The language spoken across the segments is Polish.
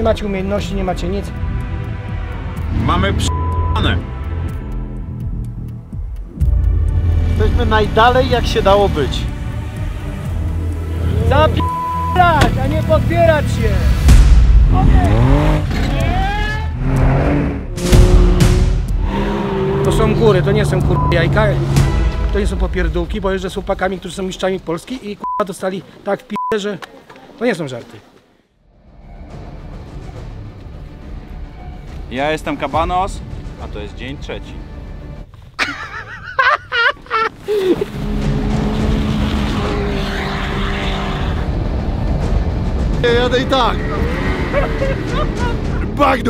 macie umiejętności, nie macie nic. Mamy p***ane. Jesteśmy najdalej jak się dało być. Zapierać, a nie podpierać się! To są góry, to nie są jajka. To nie są popierdółki, bo jeżdżę z chłopakami, którzy są mistrzami Polski i dostali tak w p***e, że to nie są żarty. Ja jestem Kabanos, a to jest dzień trzeci. Ja jadę i tak. Bagno.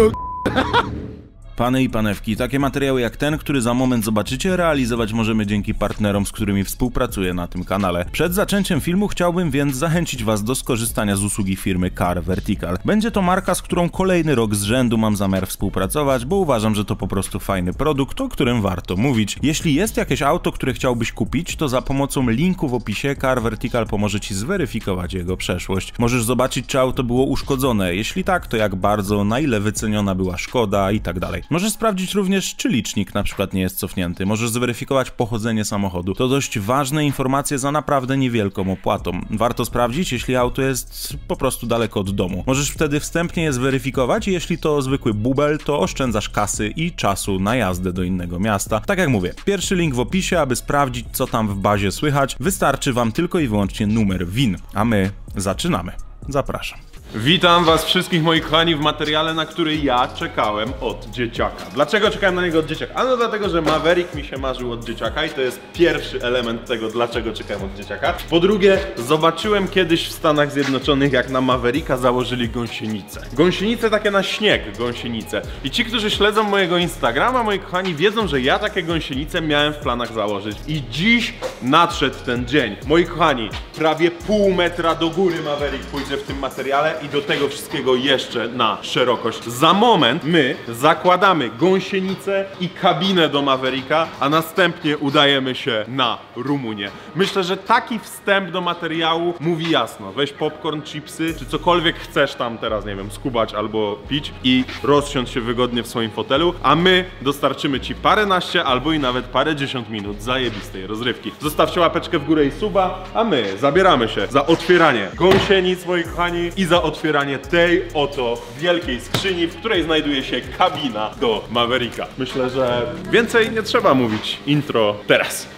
Pany i panewki, takie materiały jak ten, który za moment zobaczycie, realizować możemy dzięki partnerom, z którymi współpracuję na tym kanale. Przed zaczęciem filmu chciałbym więc zachęcić Was do skorzystania z usługi firmy Car Vertical. Będzie to marka, z którą kolejny rok z rzędu mam zamiar współpracować, bo uważam, że to po prostu fajny produkt, o którym warto mówić. Jeśli jest jakieś auto, które chciałbyś kupić, to za pomocą linku w opisie Car Vertical pomoże Ci zweryfikować jego przeszłość. Możesz zobaczyć, czy auto było uszkodzone, jeśli tak, to jak bardzo, na ile wyceniona była szkoda i tak dalej. Możesz sprawdzić również, czy licznik na przykład nie jest cofnięty. Możesz zweryfikować pochodzenie samochodu. To dość ważne informacje za naprawdę niewielką opłatą. Warto sprawdzić, jeśli auto jest po prostu daleko od domu. Możesz wtedy wstępnie je zweryfikować i jeśli to zwykły bubel, to oszczędzasz kasy i czasu na jazdę do innego miasta. Tak jak mówię, pierwszy link w opisie, aby sprawdzić, co tam w bazie słychać. Wystarczy Wam tylko i wyłącznie numer VIN. A my zaczynamy. Zapraszam. Witam was wszystkich, moi kochani, w materiale, na który ja czekałem od dzieciaka. Dlaczego czekałem na niego od dzieciaka? Ano dlatego, że Maverick mi się marzył od dzieciaka i to jest pierwszy element tego, dlaczego czekałem od dzieciaka. Po drugie, zobaczyłem kiedyś w Stanach Zjednoczonych, jak na Mavericka założyli gąsienice. Gąsienice takie na śnieg, gąsienice. I ci, którzy śledzą mojego Instagrama, moi kochani, wiedzą, że ja takie gąsienice miałem w planach założyć. I dziś nadszedł ten dzień. Moi kochani, prawie pół metra do góry Maverick pójdzie w tym materiale i do tego wszystkiego jeszcze na szerokość. Za moment my zakładamy gąsienicę i kabinę do Mavericka, a następnie udajemy się na Rumunię. Myślę, że taki wstęp do materiału mówi jasno. Weź popcorn, chipsy, czy cokolwiek chcesz tam teraz, nie wiem, skubać albo pić i rozsiądź się wygodnie w swoim fotelu, a my dostarczymy Ci paręnaście albo i nawet parędziesiąt minut zajebistej rozrywki. Zostawcie łapeczkę w górę i suba, a my zabieramy się za otwieranie gąsienic, moi kochani, i za otwieranie tej oto wielkiej skrzyni, w której znajduje się kabina do Mavericka. Myślę, że więcej nie trzeba mówić. Intro teraz.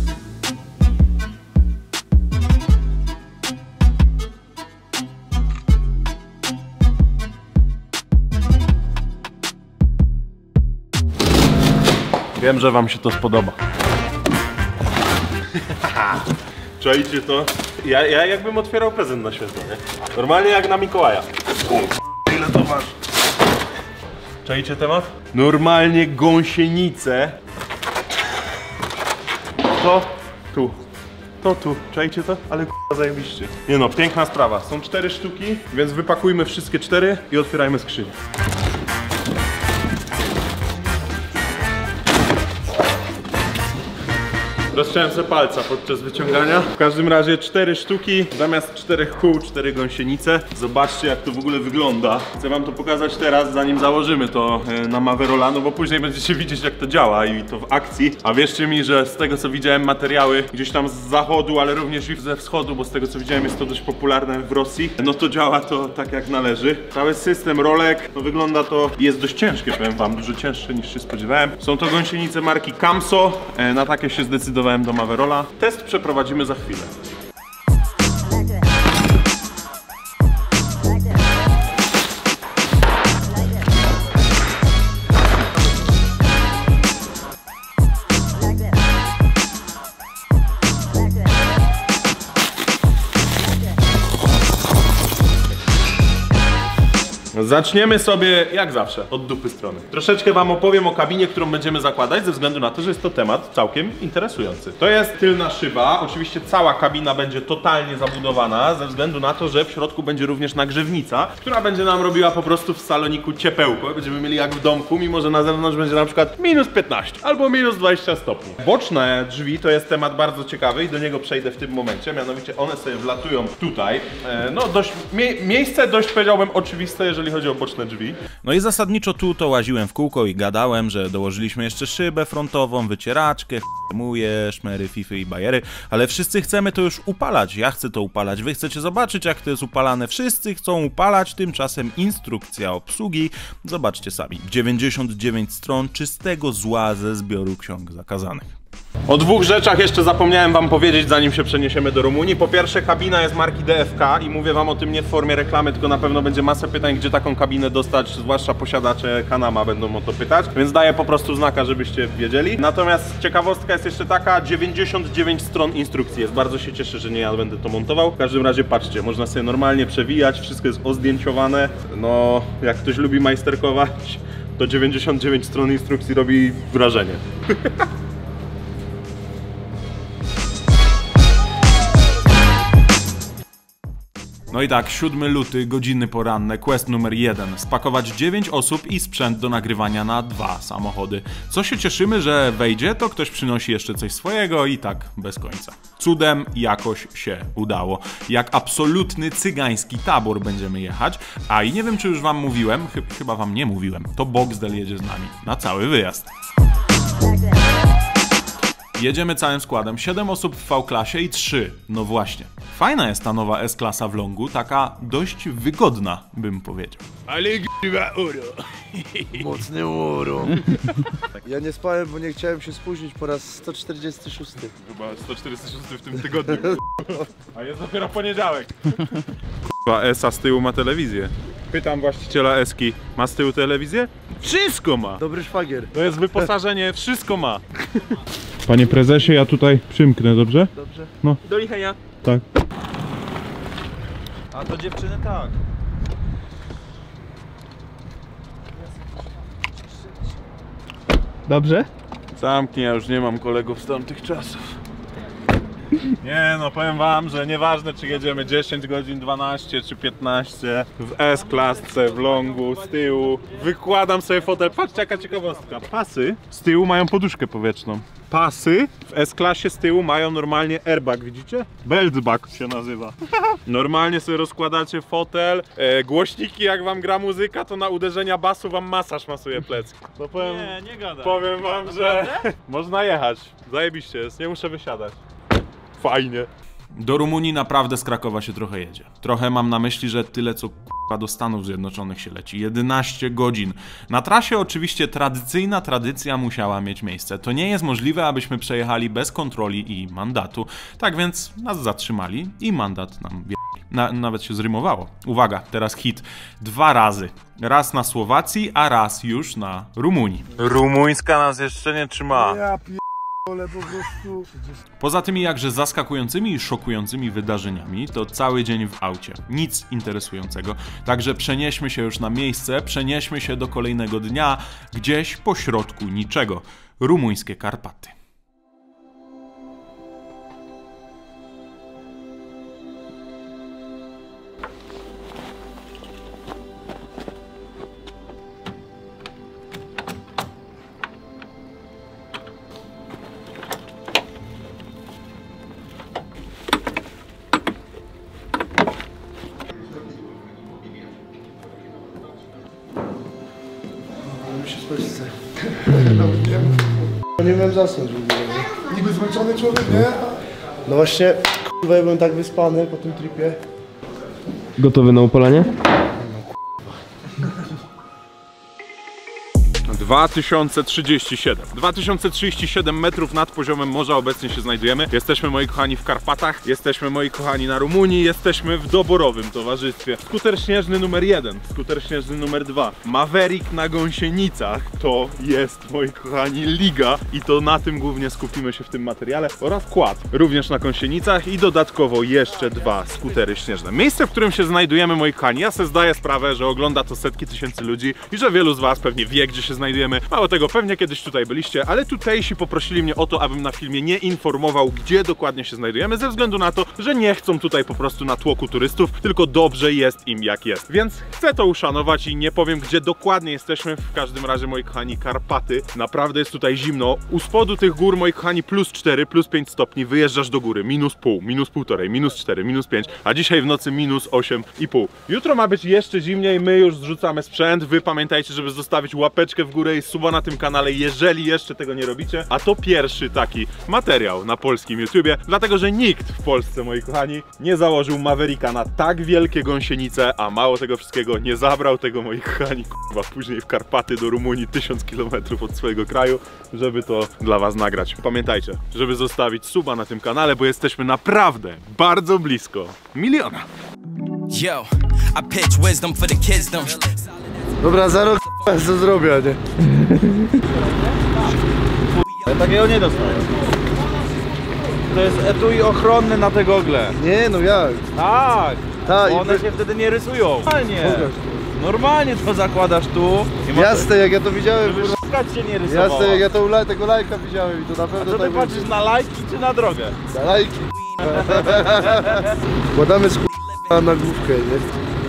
Wiem, że wam się to spodoba. Czajcie to? Ja jakbym otwierał prezent na święto, nie? Normalnie jak na Mikołaja. Ile to masz? Czajcie temat? Normalnie gąsienice. To tu. To tu. Czajcie to? Ale k***a zajebiście. Nie no, piękna sprawa. Są 4 sztuki, więc wypakujmy wszystkie 4 i otwierajmy skrzynię. Rozciąłem sobie palca podczas wyciągania. W każdym razie 4 sztuki, zamiast 4 kół, 4 gąsienice. Zobaczcie, jak to w ogóle wygląda. Chcę wam to pokazać teraz, zanim założymy to na Maverola, no bo później będziecie widzieć, jak to działa i to w akcji. A wierzcie mi, że z tego, co widziałem, materiały gdzieś tam z zachodu, ale również i ze wschodu, bo z tego, co widziałem, jest to dość popularne w Rosji, no to działa to tak, jak należy. Cały system rolek, no wygląda to, jest dość ciężkie, powiem wam, dużo cięższe niż się spodziewałem. Są to gąsienice marki Camso, na takie się zdecydowałem do Maverola. Test przeprowadzimy za chwilę. Zaczniemy sobie, jak zawsze, od dupy strony. Troszeczkę wam opowiem o kabinie, którą będziemy zakładać, ze względu na to, że jest to temat całkiem interesujący. To jest tylna szyba. Oczywiście cała kabina będzie totalnie zabudowana, ze względu na to, że w środku będzie również nagrzewnica, która będzie nam robiła po prostu w saloniku ciepełko. Będziemy mieli jak w domku, mimo że na zewnątrz będzie na przykład minus 15 albo minus 20 stopni. Boczne drzwi to jest temat bardzo ciekawy i do niego przejdę w tym momencie. Mianowicie one sobie wlatują tutaj. No dość, miejsce dość, powiedziałbym, oczywiste, jeżeli jeżeli chodzi o boczne drzwi. No i zasadniczo tu to łaziłem w kółko i gadałem, że dołożyliśmy jeszcze szybę frontową, wycieraczkę, muje, szmery, fify i bajery, ale wszyscy chcemy to już upalać. Ja chcę to upalać, wy chcecie zobaczyć, jak to jest upalane. Wszyscy chcą upalać, tymczasem instrukcja obsługi. Zobaczcie sami. 99 stron czystego zła ze zbioru ksiąg zakazanych. O dwóch rzeczach jeszcze zapomniałem wam powiedzieć, zanim się przeniesiemy do Rumunii. Po pierwsze, kabina jest marki DFK i mówię wam o tym nie w formie reklamy, tylko na pewno będzie masę pytań, gdzie taką kabinę dostać, zwłaszcza posiadacze Kanama będą o to pytać, więc daję po prostu znaka, żebyście wiedzieli. Natomiast ciekawostka jest jeszcze taka, 99 stron instrukcji jest. Bardzo się cieszę, że nie ja będę to montował. W każdym razie patrzcie, można sobie normalnie przewijać, wszystko jest ozdjęciowane. No, jak ktoś lubi majsterkować, to 99 stron instrukcji robi wrażenie. No i tak, 7 luty, godziny poranne, quest numer 1. Spakować 9 osób i sprzęt do nagrywania na 2 samochody. Co się cieszymy, że wejdzie, to ktoś przynosi jeszcze coś swojego i tak bez końca. Cudem jakoś się udało. Jak absolutny cygański tabor będziemy jechać, a i nie wiem, czy już wam mówiłem, chyba wam nie mówiłem, to Boxdel jedzie z nami na cały wyjazd. Jedziemy całym składem, 7 osób w V-klasie i 3. No właśnie. Fajna jest ta nowa S-klasa w longu, taka dość wygodna, bym powiedział. Ale g***a uro. Mocny uro. Ja nie spałem, bo nie chciałem się spóźnić po raz 146. Chyba 146 w tym tygodniu. A jest dopiero poniedziałek. Kurwa, Esa z tyłu ma telewizję. Pytam właściciela Eski, ma z tyłu telewizję? Wszystko ma! Dobry szwagier. To jest wyposażenie, wszystko ma. Panie prezesie, ja tutaj przymknę, dobrze? Dobrze. No. Do lichenia. Tak. A to dziewczyny tak. Dobrze? Zamknij, ja już nie mam kolegów z tamtych czasów. Nie no, powiem wam, że nieważne czy jedziemy 10 godzin, 12 czy 15 w S-klasce, w longu, z tyłu, wykładam sobie fotel. Patrzcie jaka ciekawostka, pasy z tyłu mają poduszkę powietrzną. Pasy w S-klasie z tyłu mają normalnie airbag, widzicie? Beltbag się nazywa. Normalnie sobie rozkładacie fotel, głośniki jak wam gra muzyka, to na uderzenia basu wam masaż masuje plecy. To powiem, Nie gadaj. powiem wam, że można jechać. Zajebiście jest, nie muszę wysiadać. Fajnie. Do Rumunii naprawdę z Krakowa się trochę jedzie. Trochę mam na myśli, że tyle co k***a do Stanów Zjednoczonych się leci. 11 godzin. Na trasie oczywiście tradycyjna tradycja musiała mieć miejsce. To nie jest możliwe, abyśmy przejechali bez kontroli i mandatu. Tak więc nas zatrzymali i mandat nam nawet się zrymowało. Uwaga, teraz hit. 2 razy. Raz na Słowacji, a raz już na Rumunii. Rumuńska nas jeszcze nie trzyma. Ja p***ole po prostu. Poza tymi jakże zaskakującymi i szokującymi wydarzeniami, to cały dzień w aucie. Nic interesującego. Także przenieśmy się już na miejsce, przenieśmy się do kolejnego dnia, gdzieś pośrodku niczego. Rumuńskie Karpaty. Nie wiem zasnąć w ogóle. Niby zmęczony człowiek, nie? No właśnie, kurwa, ja byłem tak wyspany po tym tripie. Gotowy na upalanie? 2037 metrów nad poziomem morza obecnie się znajdujemy. Jesteśmy, moi kochani, w Karpatach, jesteśmy, moi kochani, na Rumunii, jesteśmy w doborowym towarzystwie. Skuter śnieżny numer 1, skuter śnieżny numer 2, Maverick na gąsienicach. To jest, moi kochani, liga i to na tym głównie skupimy się w tym materiale oraz quad, również na gąsienicach i dodatkowo jeszcze 2 skutery śnieżne. Miejsce, w którym się znajdujemy, moi kochani, ja sobie zdaję sprawę, że ogląda to setki tysięcy ludzi i że wielu z was pewnie wie, gdzie się znajduje. znajdujemy. Mało tego, pewnie kiedyś tutaj byliście, ale tutejsi poprosili mnie o to, abym na filmie nie informował, gdzie dokładnie się znajdujemy, ze względu na to, że nie chcą tutaj po prostu natłoku turystów, tylko dobrze jest im jak jest. Więc chcę to uszanować i nie powiem, gdzie dokładnie jesteśmy. W każdym razie, moi kochani, Karpaty. Naprawdę jest tutaj zimno. U spodu tych gór, moi kochani, +4, +5 stopni, wyjeżdżasz do góry, -0,5, -1,5, -4, -5, a dzisiaj w nocy -8,5. Jutro ma być jeszcze zimniej, my już zrzucamy sprzęt. Wy pamiętajcie, żeby zostawić łapeczkę w górę i suba na tym kanale, jeżeli jeszcze tego nie robicie. A to pierwszy taki materiał na polskim YouTubie, dlatego że nikt w Polsce, moi kochani, nie założył Mavericka na tak wielkie gąsienice, a mało tego wszystkiego, nie zabrał tego, moi kochani, kurwa, później w Karpaty do Rumunii 1000 km od swojego kraju, żeby to dla was nagrać. Pamiętajcie, żeby zostawić suba na tym kanale, bo jesteśmy naprawdę bardzo blisko 1 000 000. Yo, I pitch wisdom for the kids, Dobra, za rok co zrobię, nie? Ja takiego nie dostaję. To jest etui ochronny na te gogle. Nie, no jak? Tak, Tak, bo one się wtedy nie rysują. Normalnie. Normalnie to zakładasz tu. I Jasne, jak ja to widziałem, żeby kurwa. szukać się nie rysowało. Jasne, jak ja to tego lajka widziałem i to na pewno To ty tak patrzysz na lajki czy na drogę? na lajki. Kładamy na główkę, nie?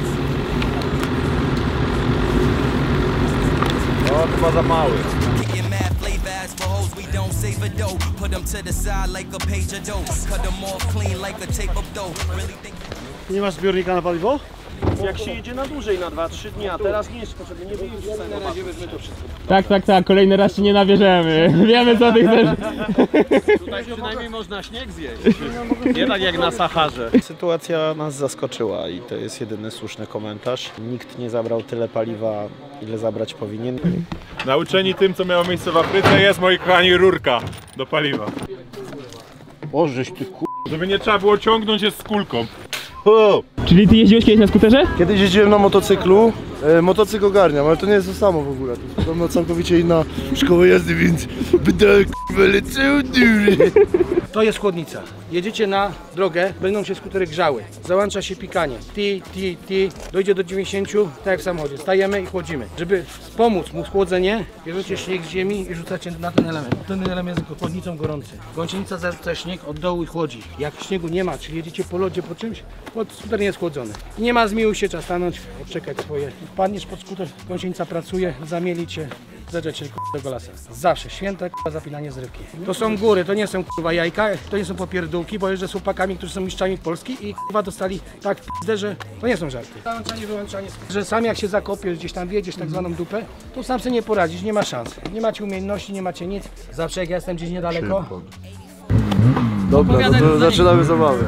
No, chyba za mały. Kicking mad flavor as for hoes, we don't save a dough. Put them to the side like a page of dough. Cut them off clean like a tape of dough. Really think. Nie masz zbiornika na paliwo? Jak się jedzie na dłużej, na 2-3 dni, a teraz nie jest potrzebny, nie wyjdziesz na razie weźmy to wszystko. Tak, kolejny raz się nie nabierzemy. Wiemy co ty chcesz. Tutaj przynajmniej można śnieg zjeść. Nie tak jak na Saharze. Sytuacja nas zaskoczyła i to jest jedyny słuszny komentarz. Nikt nie zabrał tyle paliwa, ile zabrać powinien. Nauczeni tym, co miało miejsce w Afryce, jest, moi kochani, rurka do paliwa. Bożeś ty ku... Żeby nie trzeba było ciągnąć je z kulką. Czyli ty jeździłeś kiedyś na skuterze? Kiedyś jeździłem na motocyklu. Motocykl ogarniam, ale to nie jest to samo w ogóle. To jest podobno całkowicie inna szkoła jazdy, więc będę lecę dury. To jest chłodnica. Jedziecie na drogę, będą się skutery grzały. Załącza się pikanie. Dojdzie do 90, tak jak w samochodzie. Stajemy i chłodzimy. Żeby pomóc mu w chłodzenie, bierzecie śnieg z ziemi i rzucacie na ten element. Ten element jest chłodnicą gorący. Gąsienica zarzuca śnieg od dołu i chłodzi. Jak śniegu nie ma, czyli jedziecie po lodzie, po czymś, skuter nie jest chłodzony. I nie ma zmiłuj się, trzeba stanąć, odczekać swoje. Wpadniesz pod skuter, gąsienica pracuje, zamieli cię. Zadrzeć się tego lasa. Zawsze święte zapinanie zrywki. To są góry, to nie są kurwa jajka, to nie są popierdółki, bo jeżdżę z chłopakami, którzy są mistrzami Polski i kurwa dostali tak w p***ę, że to nie są żarty. Załączanie, wyłączanie, że sam jak się zakopiesz, gdzieś tam wiedziesz tak zwaną dupę, to sam sobie nie poradzisz, nie ma szans. Nie macie umiejętności, nie macie nic. Zawsze jak ja jestem gdzieś niedaleko. Dobra, no to zaczynamy zabawę.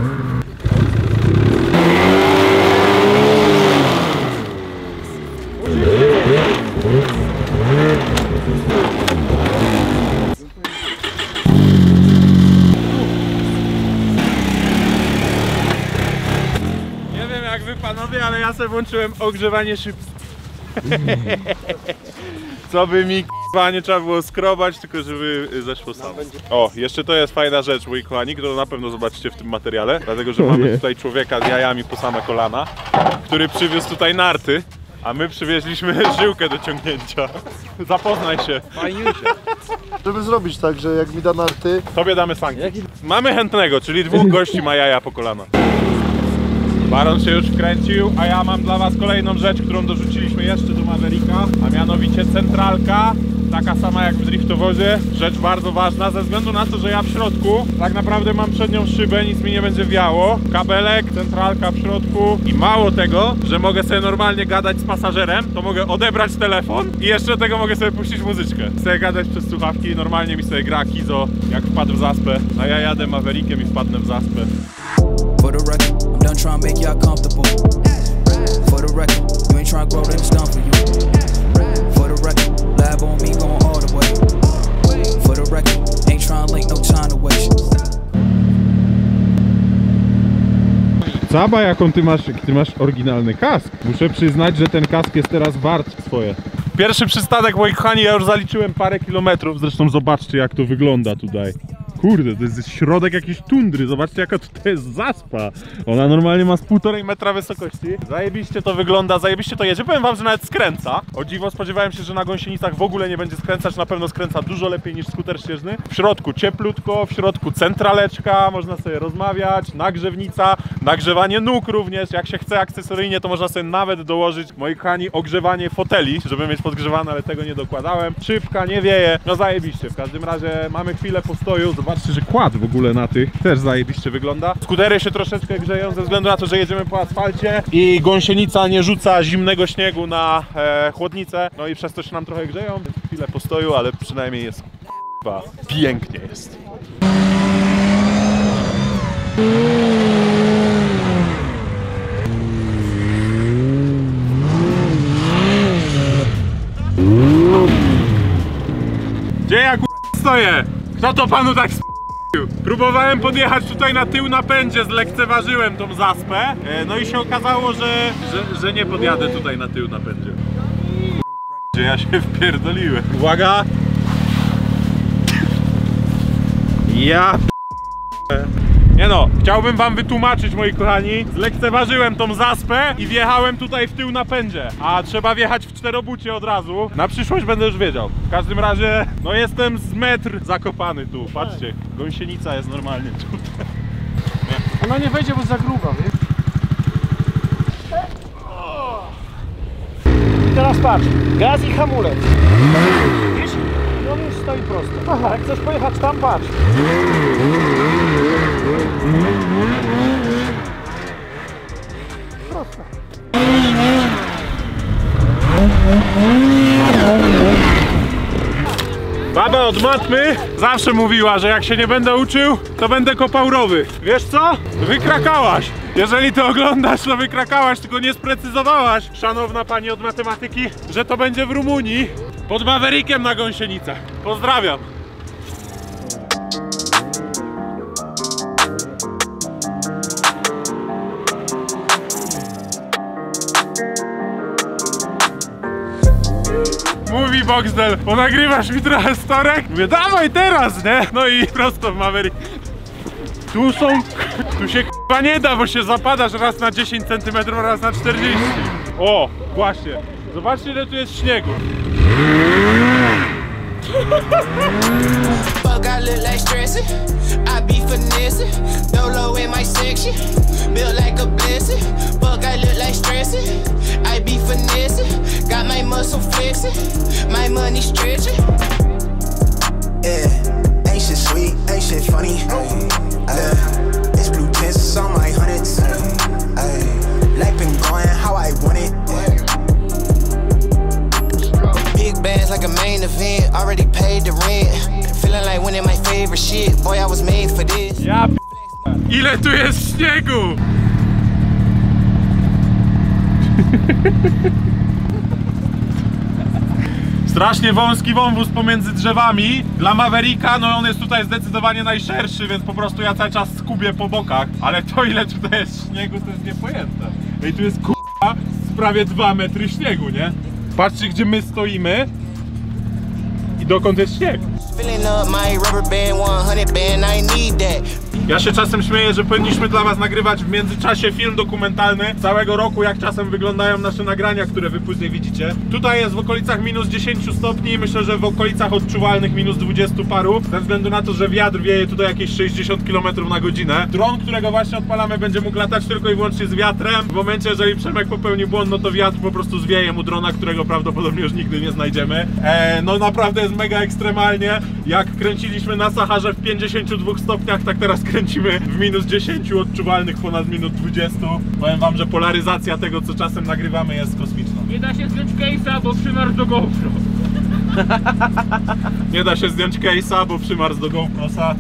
Nie wiem jak wy panowie, ale ja sobie włączyłem ogrzewanie szyb. Co by mi k***a nie trzeba było skrobać, tylko żeby zeszło samo. O, jeszcze to jest fajna rzecz, moi kochani, którą na pewno zobaczycie w tym materiale, dlatego że mamy tutaj człowieka z jajami po same kolana, który przywiózł tutaj narty, a my przywieźliśmy żyłkę do ciągnięcia. Zapoznaj się. Żeby zrobić tak, że jak mi da narty, Tobie damy sankcję. Mamy chętnego, czyli 2 gości ma jaja po kolana. Baron się już wkręcił, a ja mam dla was kolejną rzecz, którą dorzuciliśmy jeszcze do Mavericka, a mianowicie centralka, taka sama jak w driftowozie. Rzecz bardzo ważna, ze względu na to, że ja w środku tak naprawdę mam przednią szybę, nic mi nie będzie wiało. Kabelek, centralka w środku i mało tego, że mogę sobie normalnie gadać z pasażerem, to mogę odebrać telefon i jeszcze tego mogę sobie puścić muzyczkę. Chcę gadać przez słuchawki i normalnie mi sobie gra Kizo, jak wpadł w zaspę, a ja jadę Maverickiem i wpadnę w zaspę. For the record, I'm done trying to make y'all comfortable. For the record, you ain't trying to grow, then it's done for you. For the record, lab on me going all the way. For the record, ain't trying to link, no time to waste. Zaba, jaką ty masz oryginalny kask. Muszę przyznać, że ten kask jest teraz wart swoje. Pierwszy przystanek, moi kochani, ja już zaliczyłem parę kilometrów, zresztą zobaczcie jak to wygląda tutaj. Kurde, to jest środek jakiejś tundry, zobaczcie jaka tutaj jest zaspa. Ona normalnie ma z 1,5 metra wysokości. Zajebiście to wygląda, zajebiście to jedzie. Powiem wam, że nawet skręca. O dziwo, spodziewałem się, że na gąsienicach w ogóle nie będzie skręcać, na pewno skręca dużo lepiej niż skuter ścieżny. W środku cieplutko, w środku centraleczka, można sobie rozmawiać, nagrzewnica, nagrzewanie nóg również. Jak się chce akcesoryjnie, to można sobie nawet dołożyć, moi kochani, ogrzewanie foteli, żeby mieć podgrzewane, ale tego nie dokładałem. Szybka, nie wieje, no zajebiście. W każdym razie mamy chwilę postoju. Zobaczcie, że kład w ogóle na tych też zajebiście wygląda. Skutery się troszeczkę grzeją ze względu na to, że jedziemy po asfalcie i gąsienica nie rzuca zimnego śniegu na chłodnicę, no i przez to się nam trochę grzeją. Chwilę postoju, ale przynajmniej jest pięknie jest. Gdzie ja stoję? Kto to panu tak Próbowałem podjechać tutaj na tył napędzie, zlekceważyłem tą zaspę, no i się okazało, że nie podjadę tutaj na tył napędzie. Gdzie ja się wpierdoliłem. Uwaga! Ja nie no, chciałbym wam wytłumaczyć, moi kochani, zlekceważyłem tą zaspę i wjechałem tutaj w tył napędzie, a trzeba wjechać w czterobucie od razu. Na przyszłość będę już wiedział. W każdym razie, no jestem z metr zakopany tu, patrzcie, gąsienica jest normalnie tutaj. Ona nie wejdzie, bo za gruba, wiesz? I teraz patrz, gaz i hamulec. Widzisz? I on już stoi prosto. Aha. Jak chcesz pojechać tam, patrz. Prosto. Baba od matmy zawsze mówiła, że jak się nie będę uczył, to będę kopał rowy. Wiesz co? Wykrakałaś. Jeżeli to oglądasz, to wykrakałaś, tylko nie sprecyzowałaś, szanowna pani od matematyki, że to będzie w Rumunii pod Maverickiem na gąsienicach. Pozdrawiam. Mówi Boxdel, bo nagrywasz mi trochę storek? Mówię, dawaj teraz, nie? No i prosto w Maverick. Tu się k***a nie da, bo się zapadasz raz na 10 cm, raz na 40. O, właśnie. Zobaczcie, ile tu jest śniegu. Fuck, I look like stressing. I be finessing. Dolo in my section. Built like a blessing. Fuck, I look like stressing. I be finessing. Got my muscle flexing. My money stretching. Yeah, ain't shit sweet, ain't shit funny. It's blue tints on my hundreds. Life been going how I want it. Big bands like a main event. Already paid the rent. Feeling like winning my favorite shit. Boy, I was made for this. Ja ile tu jest śniegu! Strasznie wąski wąwóz pomiędzy drzewami. Dla Mavericka, no on jest tutaj zdecydowanie najszerszy, więc po prostu ja cały czas skubię po bokach. Ale to, ile tutaj jest śniegu, to jest niepojęte. Ej, tu jest k***a z prawie 2 metry śniegu, nie? Patrzcie, gdzie my stoimy i dokąd jest śnieg. Ja się czasem śmieję, że powinniśmy dla was nagrywać w międzyczasie film dokumentalny całego roku, jak czasem wyglądają nasze nagrania, które wy później widzicie. Tutaj jest w okolicach minus 10 stopni, myślę, że w okolicach odczuwalnych minus 20 paru, ze względu na to, że wiatr wieje tutaj jakieś 60 km na godzinę. Dron, którego właśnie odpalamy, będzie mógł latać tylko i wyłącznie z wiatrem. W momencie, jeżeli Przemek popełni błąd, no to wiatr po prostu zwieje mu drona, którego prawdopodobnie już nigdy nie znajdziemy. No naprawdę jest mega ekstremalnie. Jak kręciliśmy na Saharze w 52 stopniach, tak teraz kręcimy w minus 10, odczuwalnych ponad minus 20. Powiem wam, że polaryzacja tego, co czasem nagrywamy, jest kosmiczna. Nie da się zdjąć case'a, bo przymarł do GoPro. Nie da się zdjąć case'a, bo przymarł do GoProsa.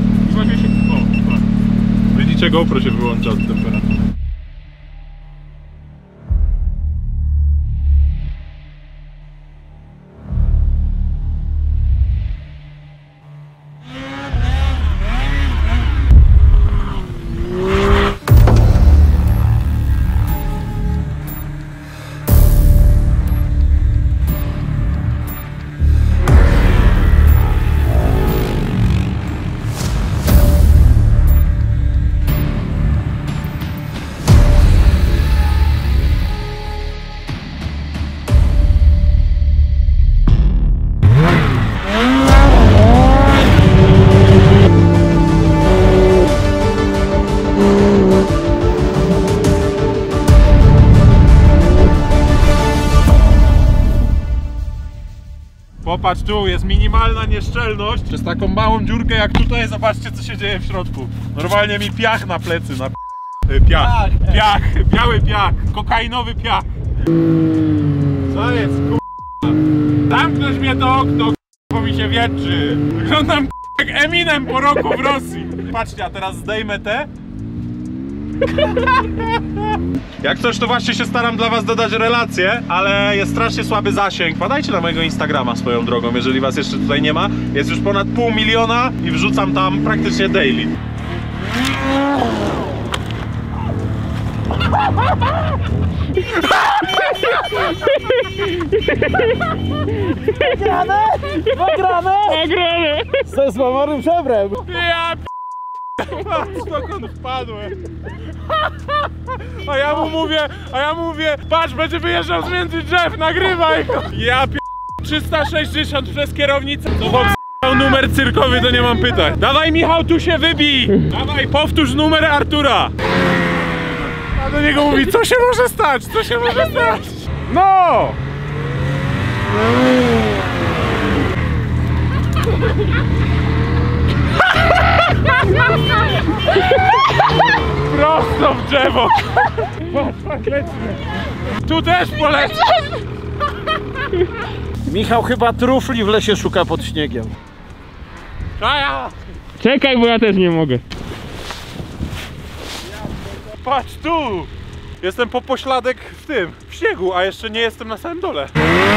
Widzicie, GoPro się wyłącza od temperatury. Popatrz tu, jest minimalna nieszczelność. Przez taką małą dziurkę jak tutaj, zobaczcie co się dzieje w środku. Normalnie mi piach na plecy, piach, biały piach, kokainowy piach. Co jest, zamknąć mnie to okno, bo mi się wietrzy. Wyglądam jak Eminem po roku w Rosji. Patrzcie, a teraz zdejmę te. Jak coś, to właśnie się staram dla was dodać relacje, ale jest strasznie słaby zasięg. Wpadajcie na mojego Instagrama swoją drogą, jeżeli was jeszcze tutaj nie ma. Jest już ponad 500 000 i wrzucam tam praktycznie daily. Nagrane! Ze złamanym żebrem! Ja patrz, dokąd wpadłem. A ja mówię, patrz, będzie wyjeżdżał z między drzew, nagrywaj go. Ja 360 przez kierownicę. To wam numer cyrkowy, to nie mam pytań. Dawaj Michał, tu się wybij. Dawaj, powtórz numer Artura. A do niego mówi, co się może stać, co się może stać. No! Prosto w drzewo! Patrz, lecimy! Tu też poleci! Michał chyba trufli w lesie szuka pod śniegiem. Kaja! Czekaj, bo ja też nie mogę. Patrz tu! Jestem po pośladek w śniegu, a jeszcze nie jestem na samym dole.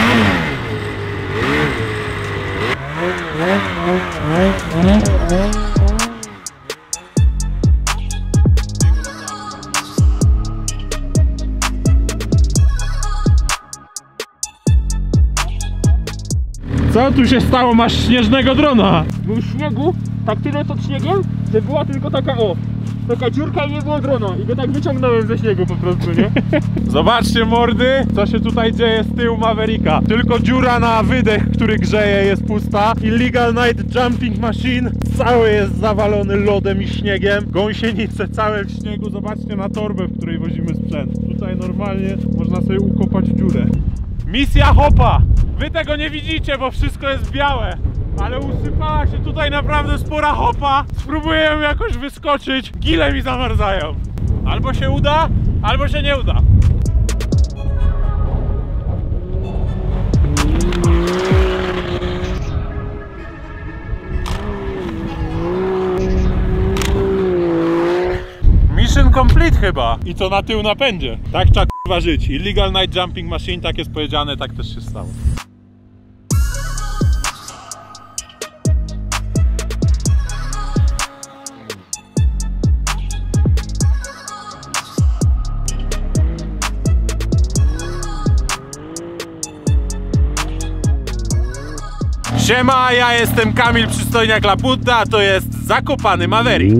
Co tu się stało? Masz śnieżnego drona! Był śniegu, tak tyle pod śniegiem, że była tylko taka taka dziurka i nie było drona. I go tak wyciągnąłem ze śniegu po prostu, nie? Zobaczcie mordy, co się tutaj dzieje z tyłu Mavericka. Tylko dziura na wydech, który grzeje, jest pusta. Illegal Night Jumping Machine cały jest zawalony lodem i śniegiem. Gąsienice całe w śniegu. Zobaczcie na torbę, w której wozimy sprzęt. Tutaj normalnie można sobie ukopać dziurę. Misja hopa! Wy tego nie widzicie, bo wszystko jest białe. Ale usypała się tutaj naprawdę spora hopa. Spróbuję ją jakoś wyskoczyć. Gile mi zamarzają. Albo się uda, albo się nie uda. Mission complete chyba. I to na tył napędzie. Tak trzeba k***wa żyć. Illegal Night Jumping Machine, tak jest powiedziane, tak też się stało. Siema, ja jestem Kamil Przystojniak-Laputa, a to jest Zakopany Maverick.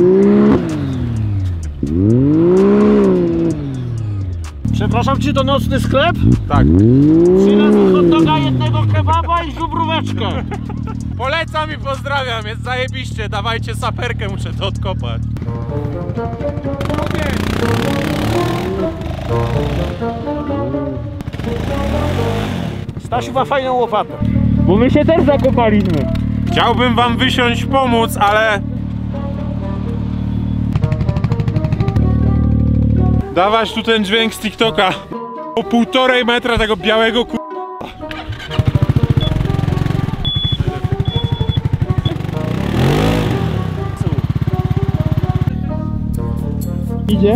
Przepraszam, czy to nocny sklep? Tak. Przyniosę hot doga, jednego kebaba i żubróweczkę. Polecam i pozdrawiam, jest zajebiście. Dawajcie saperkę, muszę to odkopać. Stasiu ma fajną łopatę. Bo my się też zakopaliśmy. Chciałbym wam wysiąść pomóc, ale... Dawać tu ten dźwięk z TikToka. O 1,5 metra tego białego ku... Idzie?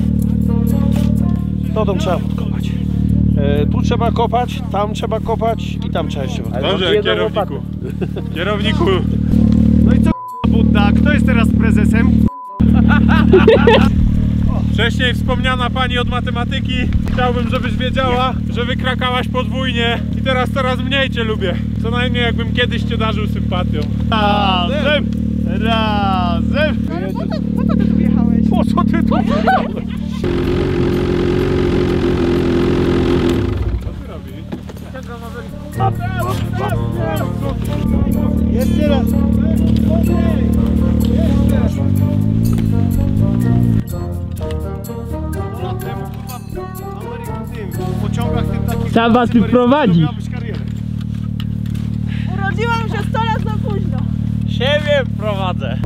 To tam trzeba podkopać. Tu trzeba kopać, tam trzeba kopać i tam trzeba jeszcze podkopać. Dobrze, kierowniku. Kierowniku. No i co Budda? Kto jest teraz prezesem? Wcześniej wspomniana pani od matematyki. Chciałbym, żebyś wiedziała, że wykrakałaś podwójnie i teraz coraz mniej cię lubię. Co najmniej jakbym kiedyś cię darzył sympatią. Razem! Razem! Ale po co ty tu wjechałeś? Po co ty tu wjechałeś? Co ty robisz? Jeszcze raz! Trzeba tu prowadzić. Siebie prowadzę.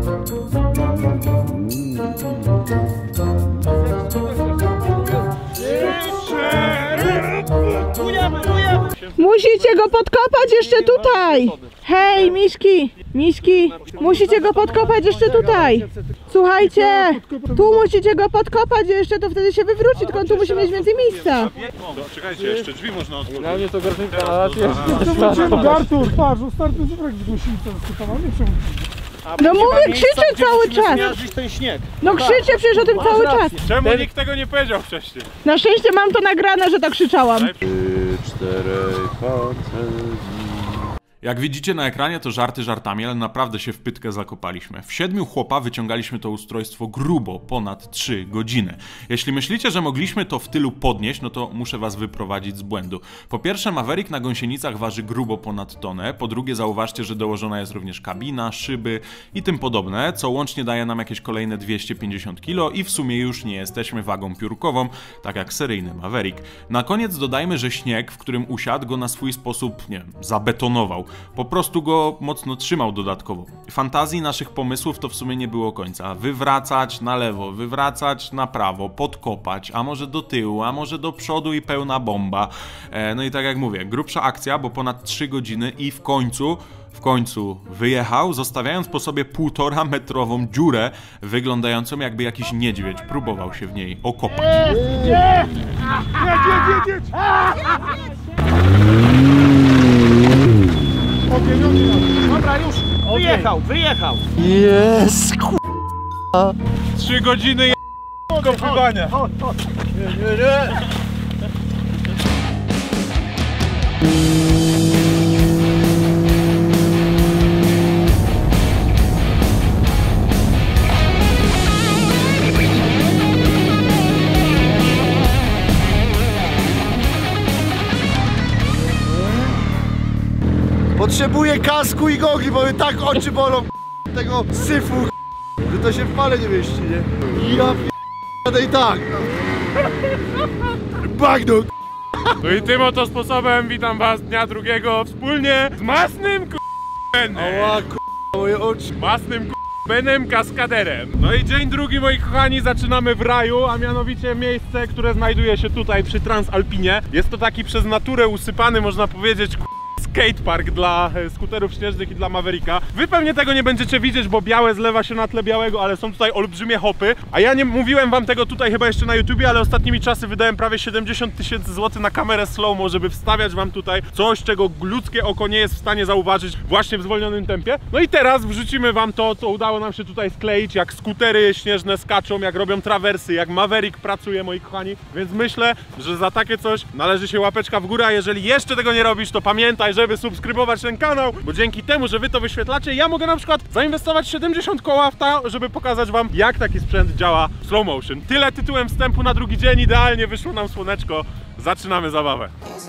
Musicie go podkopać jeszcze tutaj. Hej, miśki, miśki, musicie go podkopać jeszcze tutaj. Słuchajcie, tu musicie go podkopać jeszcze, to wtedy się wywróci, tylko on tu musi mieć więcej miejsca. Czekajcie, jeszcze drzwi można otworzyć. Dla mnie to garnka na razie. Artur, patrz, ostatnio zobacz z głośnicą skopana, nie przemówić. No mówię, krzyczę cały czas. Ten śnieg. No krzyczę przecież o tym cały czas. Czemu nikt tego nie powiedział wcześniej? Na szczęście mam to nagrane, że tak krzyczałam. 3, 4 fantazji. Jak widzicie na ekranie, to żarty żartami, ale naprawdę się w pytkę zakopaliśmy. W 7 chłopa wyciągaliśmy to ustrojstwo grubo ponad 3 godziny. Jeśli myślicie, że mogliśmy to w tylu podnieść, no to muszę was wyprowadzić z błędu. Po pierwsze, Maverick na gąsienicach waży grubo ponad tonę. Po drugie, zauważcie, że dołożona jest również kabina, szyby i tym podobne, co łącznie daje nam jakieś kolejne 250 kg i w sumie już nie jesteśmy wagą piórkową, tak jak seryjny Maverick. Na koniec dodajmy, że śnieg, w którym usiadł, go na swój sposób, nie wiem, zabetonował. Po prostu go mocno trzymał dodatkowo. Fantazji naszych pomysłów to w sumie nie było końca. Wywracać na lewo, wywracać na prawo, podkopać, a może do tyłu, a może do przodu i pełna bomba. No i tak jak mówię, grubsza akcja, bo ponad 3 godziny i w końcu wyjechał, zostawiając po sobie 1,5-metrową dziurę, wyglądającą jakby jakiś niedźwiedź próbował się w niej okopać. Dobra, już. Wyjechał. Jest, 3 godziny kopywania. Potrzebuję kasku i gogli, bo mnie tak oczy bolą tego syfu, że to się w pale nie mieści, nie? Ja jadę i tak. Bagno. No i tym oto sposobem witam was dnia drugiego wspólnie z masnym Benem. Ała, moje oczy. Masnym Benem kaskaderem. No i dzień drugi, moi kochani, zaczynamy w raju, a mianowicie miejsce, które znajduje się tutaj przy Transalpinie. Jest to taki przez naturę usypany, można powiedzieć, skatepark dla skuterów śnieżnych i dla Mavericka. Wy pewnie tego nie będziecie widzieć, bo białe zlewa się na tle białego, ale są tutaj olbrzymie hopy. A ja nie mówiłem wam tego tutaj chyba jeszcze na YouTubie, ale ostatnimi czasy wydałem prawie 70 000 złotych na kamerę slow-mo, żeby wstawiać wam tutaj coś, czego ludzkie oko nie jest w stanie zauważyć właśnie w zwolnionym tempie. No i teraz wrzucimy wam to, co udało nam się tutaj skleić, jak skutery śnieżne skaczą, jak robią trawersy, jak Maverick pracuje, moi kochani. Więc myślę, że za takie coś należy się łapeczka w górę, a jeżeli jeszcze tego nie robisz, to pamiętaj, żeby subskrybować ten kanał, bo dzięki temu, że wy to wyświetlacie, ja mogę na przykład zainwestować 70 koła w to, żeby pokazać wam, jak taki sprzęt działa w slow motion. Tyle tytułem wstępu na drugi dzień, idealnie wyszło nam słoneczko. Zaczynamy zabawę.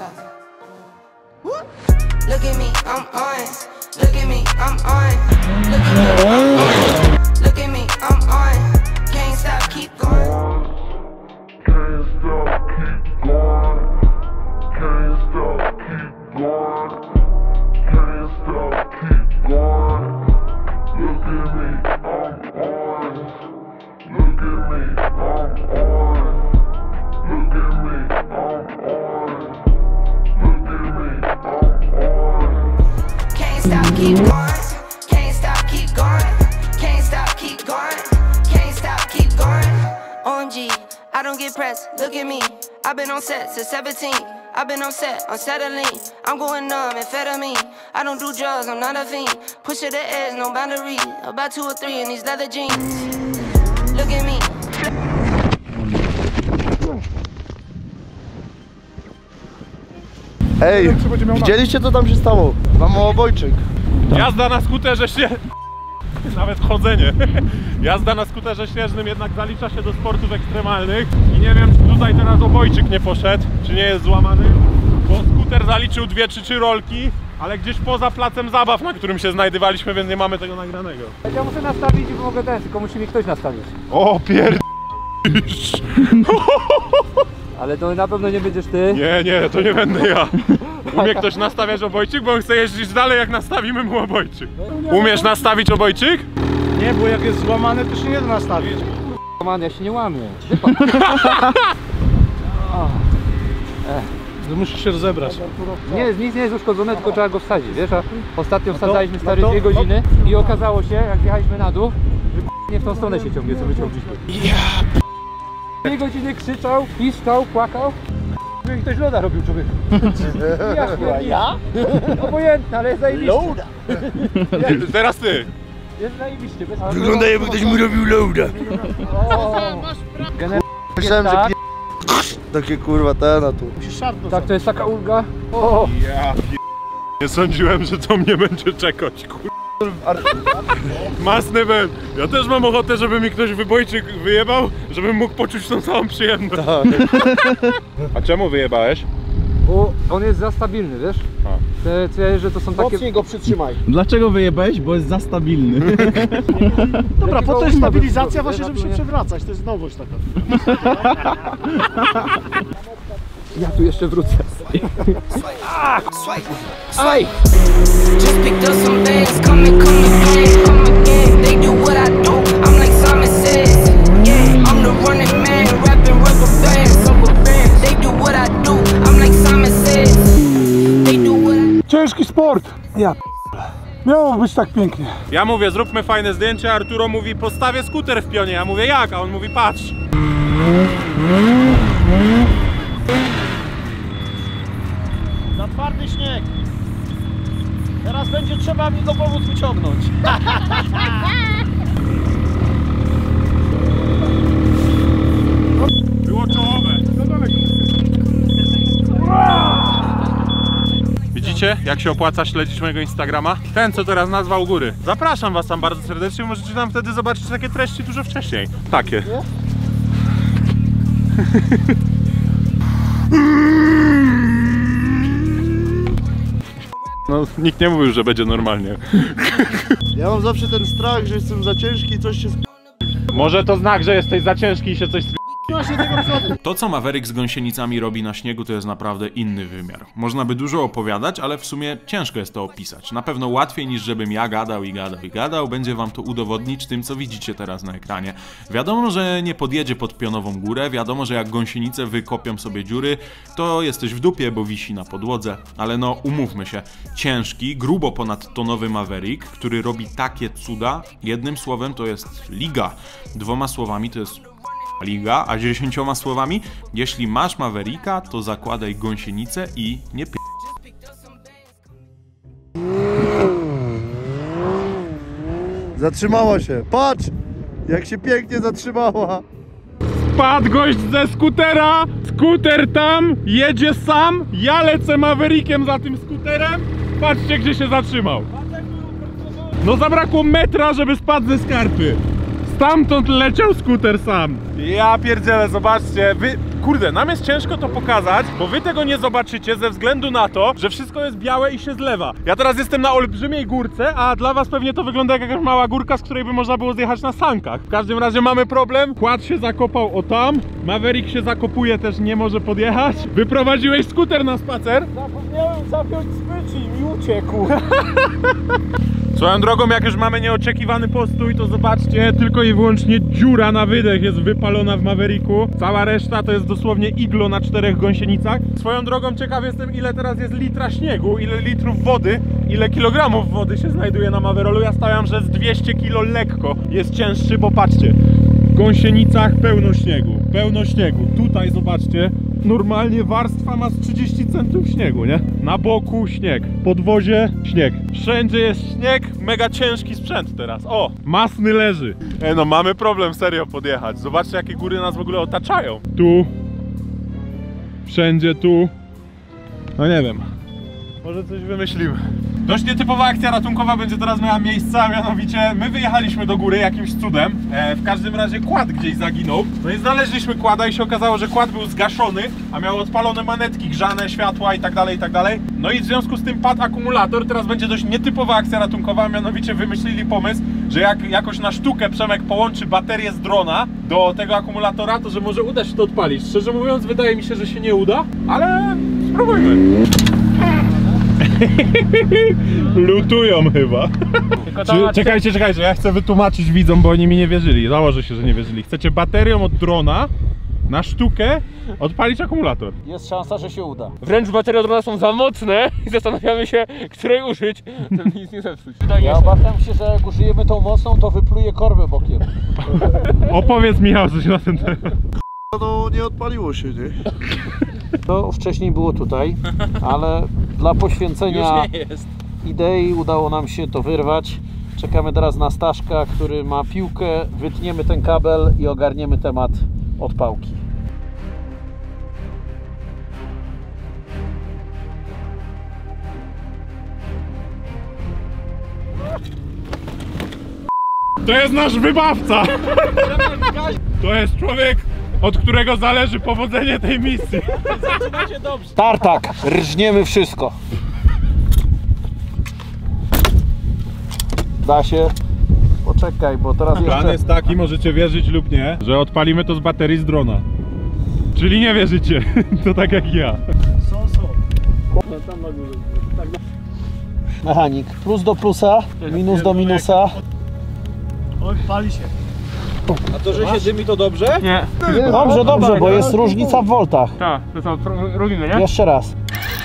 Look at me, I'm on. Look at me, I'm on. Look at me, I'm on. Look at me, I'm on. Can't stop, keep going. Can't stop, keep going. Can't stop, keep going. Can't stop, keep going. Look at me, I'm on. Look at me, I'm on. Look at me, I'm on. Look at me, I'm on. Can't stop, keep going. Can't stop, keep going. Can't stop, keep going. Can't stop, keep going. OMG, I don't get pressed. Look at me. I've been on set since 17. I've been on set, unsettling. I'm going numb, amphetamine. I don't do drugs, I'm not a fiend. Push to the edge, no boundary. About 2 or 3 in these leather jeans. Look at me. Ej, widzieliście co tam się stało? Mam obojczyk. Jazda na skuterze śnieżnym. Nawet chodzenie. Jazda na skuterze śnieżnym jednak zalicza się do sportów ekstremalnych. I nie wiem, czy tutaj teraz obojczyk nie poszedł, czy nie jest złamany. Bo skuter zaliczył 2 czy 3 rolki, ale gdzieś poza placem zabaw, na którym się znajdowaliśmy, więc nie mamy tego nagranego. Ja muszę nastawić i mogę ten, tylko musi mi ktoś nastawić. O, Ale to na pewno nie będziesz ty. Nie, to nie będę ja. Umie ktoś nastawiać obojczyk, bo on chce jeździć dalej, jak nastawimy mu obojczyk. Umiesz nastawić obojczyk? Nie, bo jak jest złamane, to się nie da nastawić. Man, ja się nie łamię. Musisz się rozebrać. Nic nie jest uszkodzone, tylko trzeba go wsadzić, wiesz? A ostatnio wsadzaliśmy stary 2 godziny i okazało się, jak jechaliśmy na dół, że nie w tą stronę się ciągnie, co wyciągliśmy. 2 godziny krzyczał, piszczał, płakał. I ktoś loda robił, człowieku. Ja? Obojętne, ale jest zajebiście. Loda! Teraz ty. Jest zajebiście. Wygląda, jakby ktoś mu robił loada. Myślałem, że takie kurwa ten, tu. Tak, to jest taka ulga. O! Ja nie sądziłem, że to mnie będzie czekać, Masny ben. Ja też mam ochotę, żeby mi ktoś wybojczyk wyjebał, żebym mógł poczuć tą samą przyjemność. A czemu wyjebałeś? Bo on jest za stabilny, wiesz? Te co ja jeżdżę, to są takie... Mocniej go przytrzymaj. Dlaczego wyjebałeś? Bo jest za stabilny. Dobra, po to jest stabilizacja właśnie, żeby się przewracać. To jest nowość taka. Ja tu jeszcze wrócę. Swipe. Just picked up some things, come again. They do what I do, I'm like Simon Says. Yeah, I'm the running man, rapping rubber bands. They do what I do, I'm like Simon Says. They do what I... Ciężki sport. Ja miało być tak pięknie. Ja mówię, zróbmy fajne zdjęcie, Arturo mówi, postawię skuter w pionie. Ja mówię, jak? A on mówi, patrz. Za twardy śnieg. Teraz będzie trzeba mi go pomóc wyciągnąć. Było czołowe. Widzicie, jak się opłaca śledzić mojego Instagrama? Ten, co teraz nazwał góry. Zapraszam was tam bardzo serdecznie, możecie tam wtedy zobaczyć takie treści dużo wcześniej. Takie. No, nikt nie mówił, że będzie normalnie. Ja mam zawsze ten strach, że jestem za ciężki i coś się Może to znak, że jesteś za ciężki i się coś To, co Maverick z gąsienicami robi na śniegu, to jest naprawdę inny wymiar. Można by dużo opowiadać, ale w sumie ciężko jest to opisać. Na pewno łatwiej niż żebym ja gadał, będzie wam to udowodnić tym, co widzicie teraz na ekranie. Wiadomo, że nie podjedzie pod pionową górę, wiadomo, że jak gąsienice wykopią sobie dziury, to jesteś w dupie, bo wisi na podłodze. Ale no, umówmy się, ciężki, grubo ponadtonowy Maverick, który robi takie cuda, jednym słowem to jest liga, 2 słowami to jest liga, a 10 słowami, jeśli masz Mavericka, to zakładaj gąsienicę i nie p***. Zatrzymała się. Patrz! Jak się pięknie zatrzymała. Spadł gość ze skutera, skuter tam, jedzie sam, ja lecę Maverickiem za tym skuterem, patrzcie gdzie się zatrzymał. No zabrakło metra, żeby spadł ze skarpy. Stamtąd leciał skuter sam. Ja pierdzielę, zobaczcie, kurde, nam jest ciężko to pokazać, bo wy tego nie zobaczycie ze względu na to, że wszystko jest białe i się zlewa. Ja teraz jestem na olbrzymiej górce, a dla was pewnie to wygląda jak jakaś mała górka, z której by można było zjechać na sankach. W każdym razie mamy problem, kład się zakopał o tam, Maverick się zakopuje, też nie może podjechać. Wyprowadziłeś skuter na spacer? Zapomniałem zapiąć smyczy i mi uciekł. Swoją drogą, jak już mamy nieoczekiwany postój, to zobaczcie, tylko i wyłącznie dziura na wydech jest wypalona w Mavericku. Cała reszta to jest dosłownie iglo na 4 gąsienicach. Swoją drogą ciekaw jestem, ile teraz jest litra śniegu, ile litrów wody, ile kilogramów wody się znajduje na Maverolu. Ja stawiam, że z 200 kg lekko jest cięższy, bo patrzcie, w gąsienicach pełno śniegu, pełno śniegu. Tutaj zobaczcie, normalnie warstwa ma z 30 centów śniegu, nie? Na boku śnieg, podwozie śnieg, wszędzie jest śnieg, mega ciężki sprzęt teraz. O, masny leży. No mamy problem serio podjechać. Zobaczcie jakie góry nas w ogóle otaczają. Tu, wszędzie tu, no nie wiem, może coś wymyślimy. Dość nietypowa akcja ratunkowa będzie teraz miała miejsce, a mianowicie my wyjechaliśmy do góry jakimś cudem. W każdym razie kład gdzieś zaginął. No i znaleźliśmy kłada i się okazało, że kład był zgaszony, a miał odpalone manetki, grzane, światła i tak dalej, i tak dalej. No i w związku z tym padł akumulator. Teraz będzie dość nietypowa akcja ratunkowa, a mianowicie wymyślili pomysł, że jak jakoś na sztukę Przemek połączy baterię z drona do tego akumulatora, to że może uda się to odpalić. Szczerze mówiąc, wydaje mi się, że się nie uda, ale spróbujmy. Lutują chyba. Czekajcie, ja chcę wytłumaczyć widzom, bo oni mi nie wierzyli. Założę się, że nie wierzyli. Chcecie baterią od drona na sztukę odpalić akumulator. Jest szansa, że się uda. Wręcz baterie od drona są za mocne i zastanawiamy się, której użyć, żeby nic nie zepsuć. Ja obawiam się, że jak użyjemy tą mocną, to wypluje korbę bokiem. Opowiedz, Michał, coś na ten temat. No nie odpaliło się, nie? To wcześniej było tutaj, ale dla poświęcenia idei udało nam się to wyrwać. Czekamy teraz na Staszka, który ma piłkę, wytniemy ten kabel i ogarniemy temat odpałki. To jest nasz wybawca! To jest człowiek, od którego zależy powodzenie tej misji. Zaczynacie dobrze. Tartak, rżniemy wszystko. Da się. Poczekaj, bo teraz jeszcze... Plan jest taki, możecie wierzyć lub nie, że odpalimy to z baterii z drona. Czyli nie wierzycie, to tak jak ja. Mechanik. Plus do plusa, minus do minusa. Oj, pali się. A to, że się dymi, to dobrze? Nie. Dobrze, bo jest różnica w voltach. Tak, to są robimy, nie? Jeszcze raz.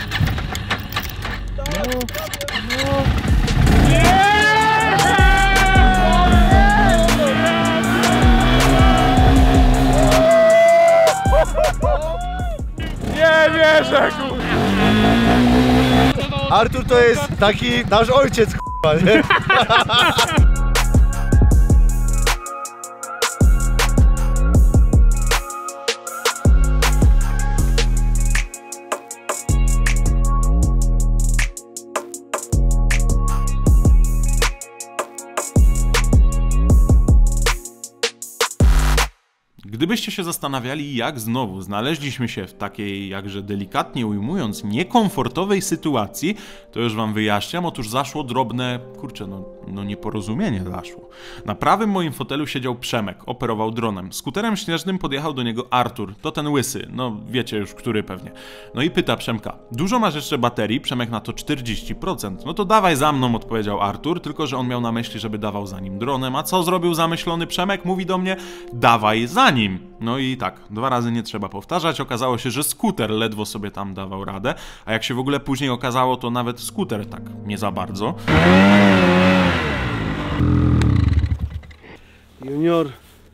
Nie wierzę, kurwa! Artur to jest taki nasz ojciec, k***a, nie? Gdybyście się zastanawiali, jak znowu znaleźliśmy się w takiej, jakże delikatnie ujmując, niekomfortowej sytuacji, to już wam wyjaśniam. Otóż zaszło drobne, no nieporozumienie zaszło. Na prawym moim fotelu siedział Przemek, operował dronem. Skuterem śnieżnym podjechał do niego Artur, to ten łysy, no wiecie już, który pewnie. No i pyta Przemka, dużo masz jeszcze baterii? Przemek na to 40%. No to dawaj za mną, odpowiedział Artur, tylko że on miał na myśli, żeby dawał za nim dronem. A co zrobił zamyślony Przemek? Mówi do mnie, dawaj za nim. No i tak, 2 razy nie trzeba powtarzać. Okazało się, że skuter ledwo sobie tam dawał radę, a jak się w ogóle później okazało, to nawet skuter tak nie za bardzo. Junior,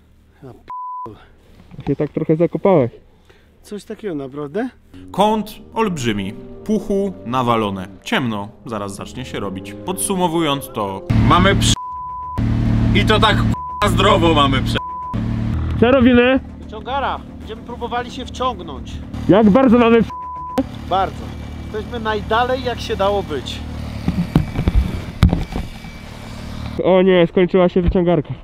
Się tak trochę zakopałeś. coś takiego naprawdę? Kąt olbrzymi, puchu nawalone, ciemno, zaraz zacznie się robić. Podsumowując to, mamy i to tak zdrowo mamy Co robimy? Wyciągara. Będziemy próbowali się wciągnąć. Jak bardzo mamy Bardzo. Jesteśmy najdalej, jak się dało być. O nie, skończyła się wyciągarka.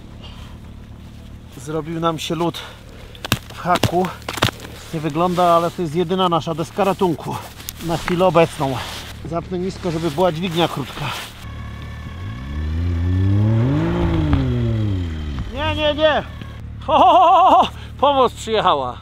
Zrobił nam się lód w haku. Nie wygląda, ale to jest jedyna nasza deska ratunku na chwilę obecną. Zapnę nisko, żeby była dźwignia krótka. Nie! Ho! Pomoc przyjechała.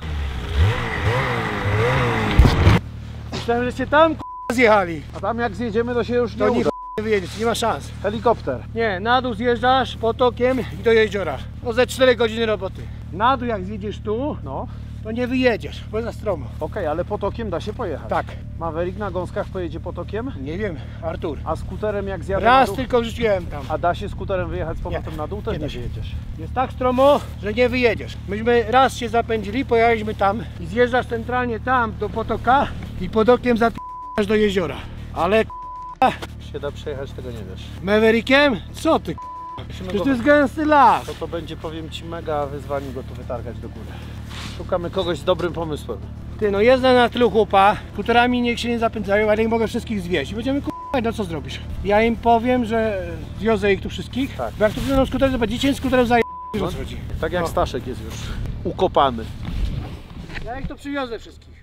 Myślałem, że się tam zjechali. A tam jak zjedziemy, to się już nie To uda. nie wyjedziesz, nie ma szans. Helikopter. Nie, na dół zjeżdżasz potokiem i do jeziora. No ze 4 godziny roboty. Na dół jak zjedziesz tu, No. to nie wyjedziesz, bo za stromo. Okej, ale potokiem da się pojechać. Tak. Maverick na gąskach pojedzie potokiem? Nie wiem, Artur. A skuterem jak zjadę na Raz dół? tylko rzuciłem tam. A da się skuterem wyjechać z powrotem na dół? Też nie da nie się. wyjedziesz. Jest tak stromo, że nie wyjedziesz. Myśmy raz się zapędzili, pojechaliśmy tam i zjeżdżasz centralnie tam do potoka i potokiem zapierdasz do jeziora. Ale Się da przejechać, tego nie wiesz. Maverickiem? Co ty? Przecież to jest gęsty las. To będzie, powiem ci, mega wyzwanie go tu wytargać do góry. Szukamy kogoś z dobrym pomysłem. Ty, no jeżdżę na tylu chłopa, skuterami niech się nie zapędzają, ale nie mogę wszystkich zwieść. I będziemy k***ać, no co zrobisz? Ja im powiem, że zwiozę ich tu wszystkich, Tak. bo jak tu będą skutery, to będzie 10 skuterów za o co chodzi. Tak jak No. Staszek jest już ukopany. Ja ich tu przywiozę wszystkich.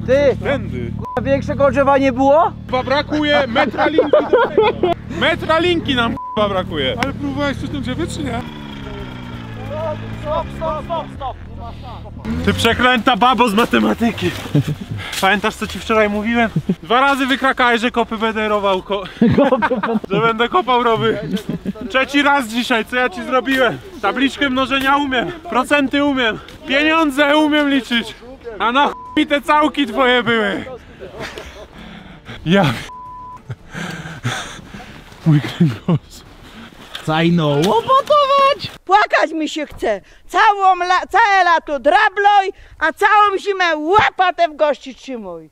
Ty! Tędy. A większego drzewa nie było? Chyba brakuje metra linki do tego. Metra linki nam chyba brakuje. Ale próbowałeś przy tym drzewie, czy nie? Stop! Ty przeklęta babo z matematyki. Pamiętasz, co ci wczoraj mówiłem? 2 razy wykrakałeś, że kopy będę rował, że będę kopał rowy. 3. raz dzisiaj, co ja ci zrobiłem? Tabliczkę mnożenia umiem, procenty umiem, pieniądze umiem liczyć. A na chuj mi te całki twoje były. Ja... Mój kręgosłup. Cajno łopotować! Płakać mi się chce. Całe lato drabloj, a całą zimę łapatę w gości trzymuj.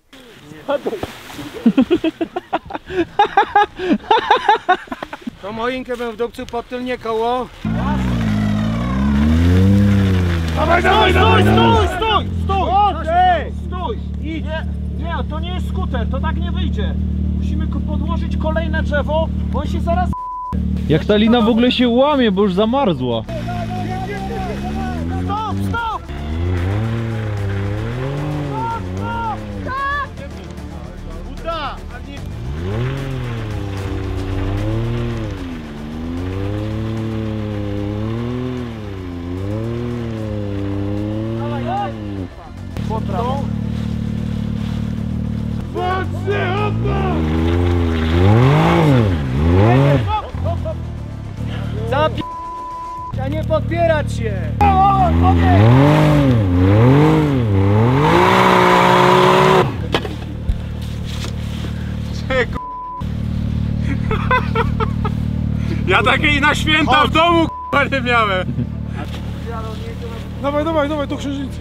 To moinkę bym w dupcu pod tylnie koło. Stój! Idź! Nie, to nie jest skuter, to tak nie wyjdzie. Musimy podłożyć kolejne drzewo, bo on się zaraz... Jak ta lina w ogóle się łamie, bo już zamarzła. Stop! A nie podbierać się! Ja takiej na święta w domu nie miałem. Dawaj, do księżyca.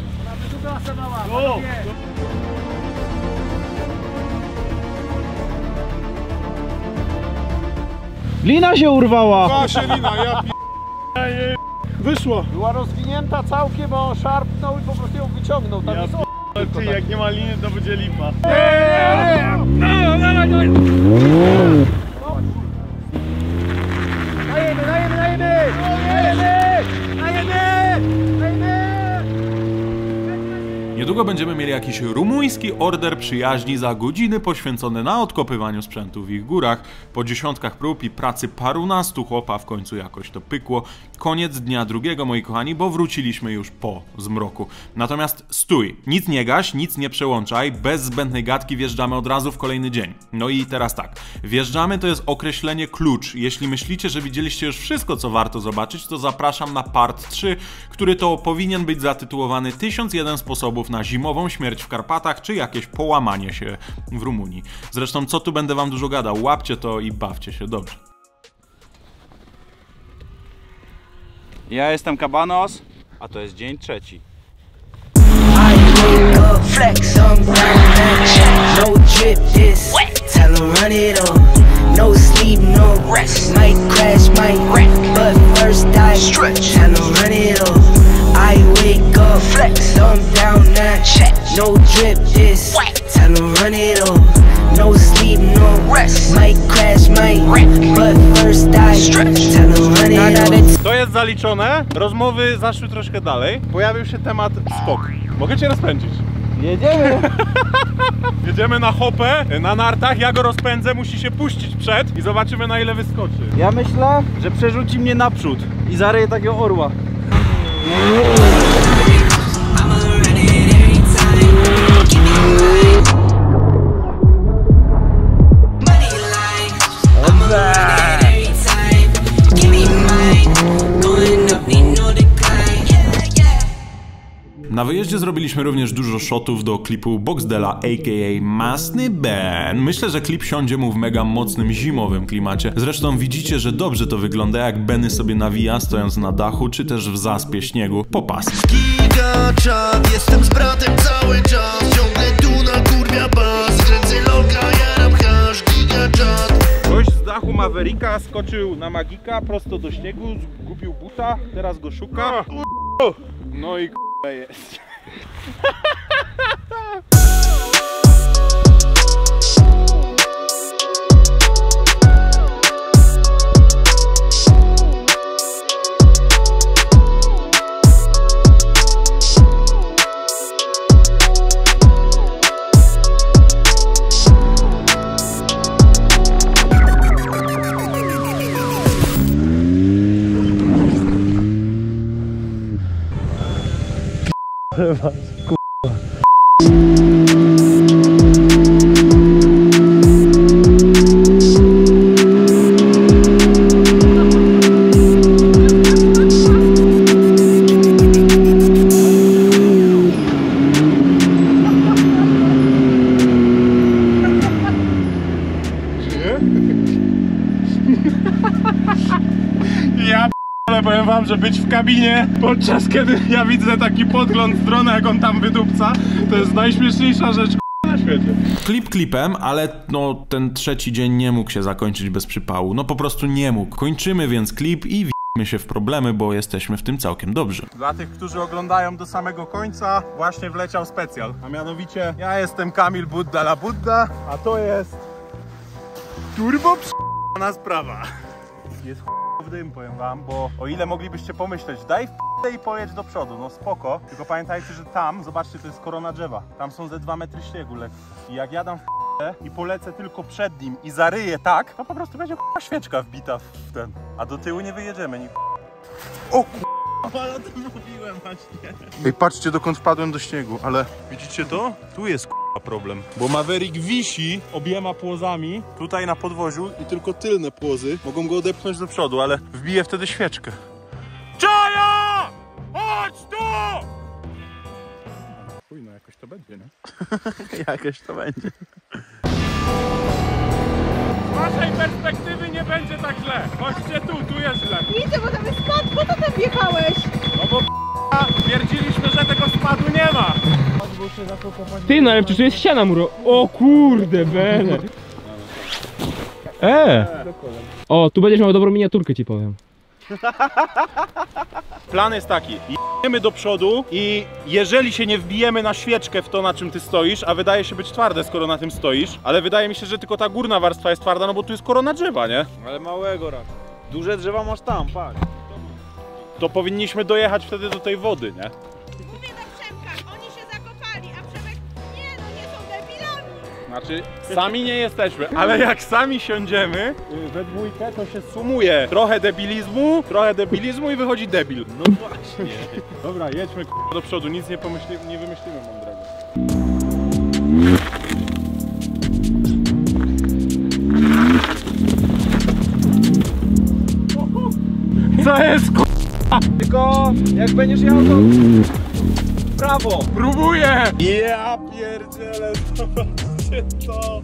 Lina się urwała! Wasza lina, ja wyszła. Była rozwinięta całkiem, bo on szarpnął i po prostu ją wyciągnął. Tam jest Ty, jak nie ma liny, to będzie lipa. Niedługo będziemy mieli jakiś rumuński order przyjaźni za godziny poświęcone na odkopywaniu sprzętu w ich górach. Po dziesiątkach prób i pracy parunastu chłopa w końcu jakoś to pykło. Koniec dnia drugiego, moi kochani, bo wróciliśmy już po zmroku. Natomiast stój, nic nie gaś, nic nie przełączaj, bez zbędnej gadki wjeżdżamy od razu w kolejny dzień. No i teraz tak, wjeżdżamy to jest określenie klucz. Jeśli myślicie, że widzieliście już wszystko, co warto zobaczyć, to zapraszam na part 3, który to powinien być zatytułowany 1001 sposobów na zimową śmierć w Karpatach, czy jakieś połamanie się w Rumunii. Zresztą co tu będę wam dużo gadał, łapcie to i bawcie się dobrze. Ja jestem Kabanos, a to jest dzień trzeci. Flex on no drip this tell them run it on no sleep no rest might crash might wreck but first I stretch tell them run it on I wake up flex thumb down now check no drip this tell them run it on no sleep no rest might crash might wreck but first I stretch tell them run it on. To jest zaliczone, rozmowy zaszły troszkę dalej, pojawił się temat skok. Mogę cię rozpędzić? Jedziemy! Jedziemy na hopę, na nartach, ja go rozpędzę, musi się puścić przed i zobaczymy na ile wyskoczy. Ja myślę, że przerzuci mnie naprzód i zaryje takiego orła. Na wyjeździe zrobiliśmy również dużo shotów do klipu Boxdela a.k.a. Masny Ben. Myślę, że klip siądzie mu w mega mocnym zimowym klimacie. Zresztą widzicie, że dobrze to wygląda, jak Benny sobie nawija, stojąc na dachu, czy też w zaspie śniegu. Popas. Gigaczat, jestem z bratem cały czas. Ciągle tu na kurwia bas. Kręcę lolka, jaram hasz. Gigaczat. Gość z dachu Mavericka skoczył na Magika prosto do śniegu, zgubił buta, teraz go szuka. No i jest. Ja ale powiem wam, że być w kabinie, podczas kiedy ja widzę taki podgląd z drona, jak on tam wydupca, to jest najśmieszniejsza rzecz na świecie. Klip klipem, ale no ten trzeci dzień nie mógł się zakończyć bez przypału. No po prostu nie mógł. Kończymy więc klip i w***my się w problemy, bo jesteśmy w tym całkiem dobrzy. Dla tych, którzy oglądają do samego końca, właśnie wleciał specjal. A mianowicie, ja jestem Kamil Budda la Budda, a to jest turbo p***na sprawa. Jest w dym, powiem wam, bo o ile moglibyście pomyśleć, daj w i pojedź do przodu, no spoko. Tylko pamiętajcie, że tam, zobaczcie, to jest korona drzewa. Tam są ze 2 metry śniegu lekko. I jak jadam w i polecę tylko przed nim i zaryję tak, to po prostu będzie świeczka wbita w ten. A do tyłu nie wyjedziemy. O ale o tym mówiłem właśnie. Ej, patrzcie, dokąd wpadłem do śniegu, ale widzicie to? Tu jest problem, bo Maverick wisi obiema płozami tutaj na podwoziu i tylko tylne płozy mogą go odepchnąć do przodu, ale wbije wtedy świeczkę. Czaja! Chodź tu! Chuj, no jakoś to będzie, nie? Jakoś to będzie. Z waszej perspektywy nie będzie tak źle. Chodźcie tu jest źle. Widzę, bo tam jest spad, po co tam wjechałeś? No bo twierdziliśmy, że tego spadu nie ma. Ty, no ale przecież tu jest ściana muro. O kurde, bele. O, tu będziesz miał dobrą miniaturkę, ci powiem. Plan jest taki, jedziemy do przodu i jeżeli się nie wbijemy na świeczkę w to, na czym ty stoisz, a wydaje się być twarde, skoro na tym stoisz, ale wydaje mi się, że tylko ta górna warstwa jest twarda, no bo tu jest korona drzewa, nie? Ale małego raczej. Duże drzewa masz tam, patrz. To powinniśmy dojechać wtedy do tej wody, nie? Mówię do Przemka, oni się zakopali, a Przemek, nie no, nie są debilami. Znaczy, sami nie jesteśmy, ale jak sami siądziemy we dwójkę, to się sumuje trochę debilizmu i wychodzi debil. No właśnie. Dobra, jedźmy do przodu, nic nie wymyślimy mądrego. Co jest Tylko jak będziesz jechał to w prawo. Próbuję! Ja pierdzielę, zobaczcie to!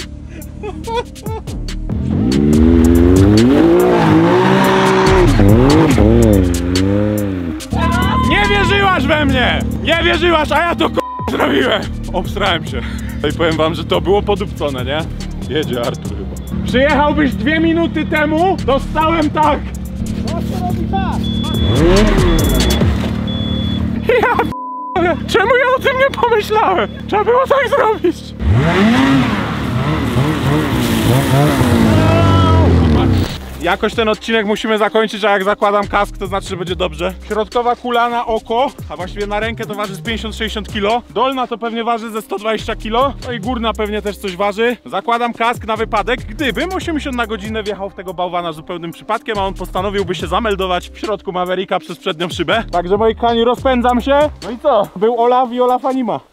Nie wierzyłaś we mnie! Nie wierzyłaś, a ja to zrobiłem! Obstrałem się. I powiem wam, że to było podupcone, nie? Jedzie Artur chyba. Przyjechałbyś 2 minuty temu, dostałem tak! Ja p***le, czemu ja o tym nie pomyślałem? Trzeba było tak zrobić. Jakoś ten odcinek musimy zakończyć, a jak zakładam kask, to znaczy, że będzie dobrze. Środkowa kula na oko, a właściwie na rękę to waży z 50-60 kg. Dolna to pewnie waży ze 120 kg. No i górna pewnie też coś waży. Zakładam kask na wypadek, gdybym 80 na godzinę wjechał w tego bałwana zupełnym przypadkiem, a on postanowiłby się zameldować w środku Mavericka przez przednią szybę. Także moi kochani, rozpędzam się. No i co? Był Olaf i Olafa nie ma.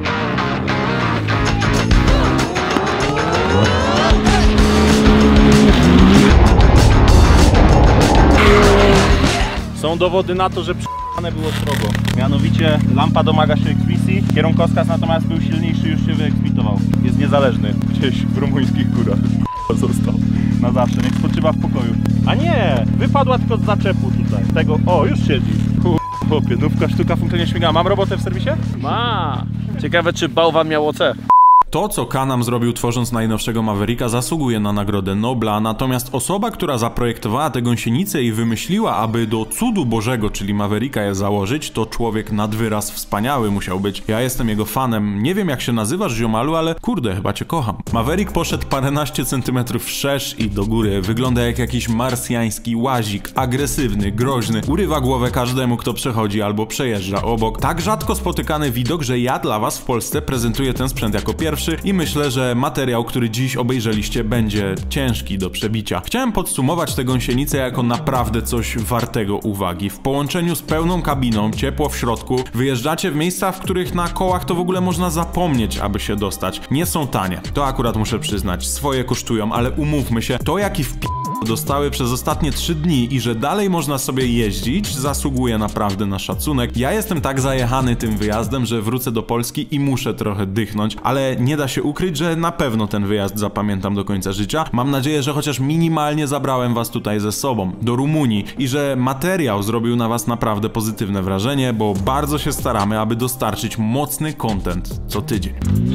Są dowody na to, że p***ane było srogo. Mianowicie lampa domaga się eksmisji, kierunkowskaz natomiast był silniejszy, już się wyeksmitował. Jest niezależny, gdzieś w rumuńskich górach. Został na zawsze, niech spoczywa w pokoju. A nie, wypadła tylko z zaczepu tutaj. Tego, o, już siedzi. Chłopie, nówka sztuka funkcjonalnie śmiga. Mam robotę w serwisie? Ma. Ciekawe, czy bałwan miał OC. To, co Can-Am zrobił tworząc najnowszego Mavericka, zasługuje na nagrodę Nobla, natomiast osoba, która zaprojektowała tę gąsienicę i wymyśliła, aby do cudu Bożego, czyli Mavericka, je założyć, to człowiek nad wyraz wspaniały musiał być. Ja jestem jego fanem, nie wiem jak się nazywasz, ziomalu, ale kurde, chyba cię kocham. Maverick poszedł paręnaście centymetrów wszerz i do góry, wygląda jak jakiś marsjański łazik, agresywny, groźny, urywa głowę każdemu, kto przechodzi albo przejeżdża obok. Tak rzadko spotykany widok, że ja dla was w Polsce prezentuję ten sprzęt jako pierwszy. pierwszy i myślę, że materiał, który dziś obejrzeliście, będzie ciężki do przebicia. Chciałem podsumować tę gąsienicę jako naprawdę coś wartego uwagi. W połączeniu z pełną kabiną, ciepło w środku, wyjeżdżacie w miejsca, w których na kołach to w ogóle można zapomnieć, aby się dostać. Nie są tanie, to akurat muszę przyznać, swoje kosztują, ale umówmy się, to jaki dostały przez ostatnie 3 dni i że dalej można sobie jeździć, zasługuje naprawdę na szacunek. Ja jestem tak zajechany tym wyjazdem, że wrócę do Polski i muszę trochę dychnąć, ale nie da się ukryć, że na pewno ten wyjazd zapamiętam do końca życia. Mam nadzieję, że chociaż minimalnie zabrałem was tutaj ze sobą, do Rumunii i że materiał zrobił na was naprawdę pozytywne wrażenie, bo bardzo się staramy, aby dostarczyć mocny content co tydzień.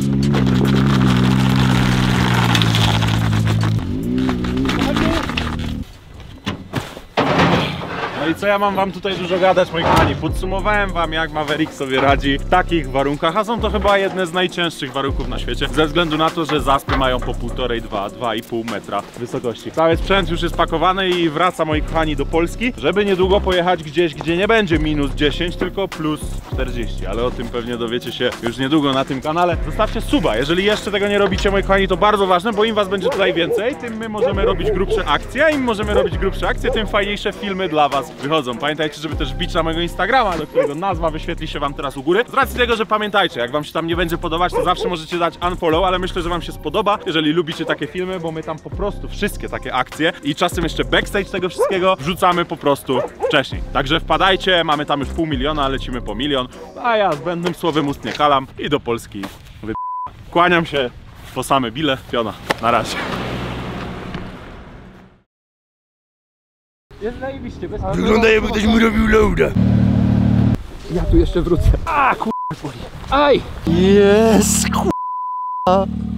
No i co ja mam wam tutaj dużo gadać, moi kochani? Podsumowałem wam, jak Maverick sobie radzi w takich warunkach, a są to chyba jedne z najcięższych warunków na świecie, ze względu na to, że zaspy mają po 1,5–2,5 metra wysokości. Cały sprzęt już jest pakowany i wraca, moi kochani, do Polski, żeby niedługo pojechać gdzieś, gdzie nie będzie -10, tylko +40, ale o tym pewnie dowiecie się już niedługo na tym kanale. Zostawcie suba, jeżeli jeszcze tego nie robicie, moi kochani, to bardzo ważne, bo im was będzie tutaj więcej, tym my możemy robić grubsze akcje, a im możemy robić grubsze akcje, tym fajniejsze filmy dla was wychodzą. Pamiętajcie, żeby też wbić na mojego Instagrama, do którego nazwa wyświetli się wam teraz u góry. Z racji tego, że pamiętajcie, jak wam się tam nie będzie podobać, to zawsze możecie dać unfollow, ale myślę, że wam się spodoba, jeżeli lubicie takie filmy, bo my tam po prostu wszystkie takie akcje i czasem jeszcze backstage tego wszystkiego wrzucamy po prostu wcześniej. Także wpadajcie, mamy tam już 500 000, lecimy po 1 000 000, a ja zbędnym słowem ust nie kalam i do Polski kłaniam się po same bile, piona. Na razie. Jest zajebiście, bez... Wygląda, jakby ktoś mu robił loada. Ja tu jeszcze wrócę. A, boli. Aj! Jest,